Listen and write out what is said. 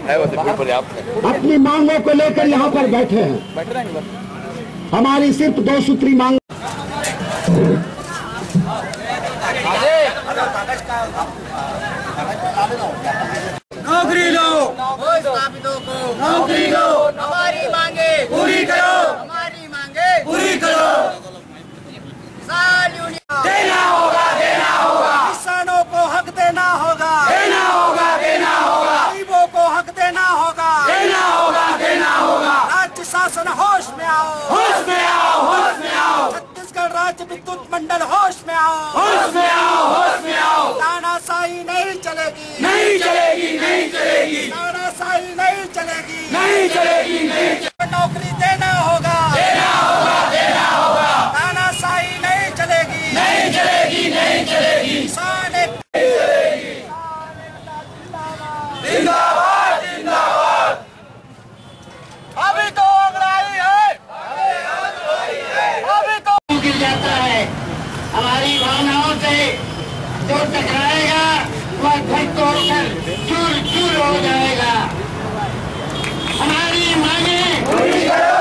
है वो बिल्कुल पर्याप्त है। अपनी मांगों को लेकर यहाँ पर बैठे हैं। हमारी सिर्फ 2 सूत्री मांग। नौकरी लो, नौकरी लो, हमारी मांगे पूरी करो, हमारी मांगे पूरी करो। देना होगा, देना होगा, किसानों को हक देना होगा, देना होगा, देना होगा, गरीबों को हक देना होगा, देना होगा, देना होगा। राज्य शासन होश में आओ, होश में आओ, होश में आओ। छत्तीसगढ़ राज्य विद्युत मंडल होश में आओ, होश में आओ, होश में आओ। तानाशाही नहीं चलेगी, नहीं चलेगी, नहीं चलेगी। तानाशाही नहीं चलेगी, नहीं चलेगी, नहीं चलेगी। नौकरी देना होगा, देना होगा, देना होगा। तानाशाही नहीं चलेगी, नहीं चलेगी, नहीं चलेगी। किसान एक जिंदाबाद, जिंदाबाद। अभी तो अंग्रेजी है, अभी तो गिर जाता है। हमारी भावनाओं से जो टकराएगा वह घर तोड़कर चूर चूर हो जाएगा। हमारी मांगे पूरी करो।